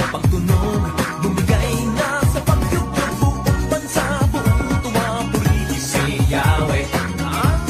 pagtunog, bumigay na sa pagyugtog. Buong bansa, buong tuwa, purihin si Yahweh ang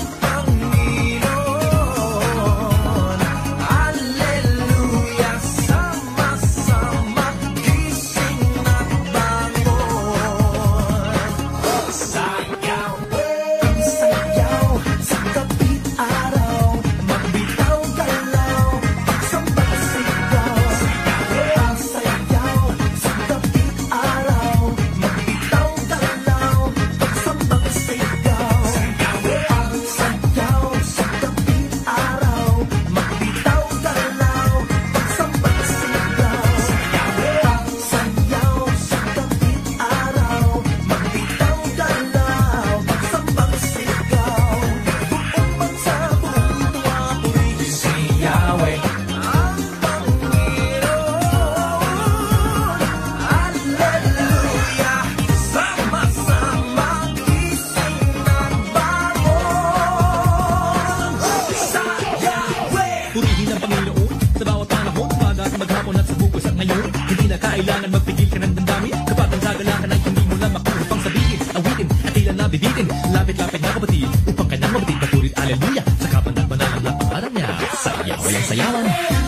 Panginoon. Hallelujah, sama-sama gising at bangon. Sayaw, ang sayaw sa kapit araw, magbitaw galaw, pagsamba sigaw. Ang sayaw sa kapit araw, magbitaw galaw, pagsamba sigaw. Ang sayaw sa kapit araw, magbitaw galaw, pagsamba sigaw. Ang sayaw sa kapit araw, magbitaw galaw, pagsamba sigaw. Buong bansa, buong tuwa, purihin si Yahweh ang Panginoon. Hallelujah, sama-sama gising at bangon. Sa Yahweh, Purihin ang Panginoon sa bawat panahon, umaga at maghapon at sa bukas at ngayon. Hindi na kailangan magpigil ka ng damdamin kapag ang kagalakan ay hindi mo na makuha pang sabihin. Awitin at tila na bibitin, lapit-lapit na kapatid, upang kanyang mabatid, patuloy, aleluya, sa kapan at manalang na pangalan niya. Sayaw, walang sayawan.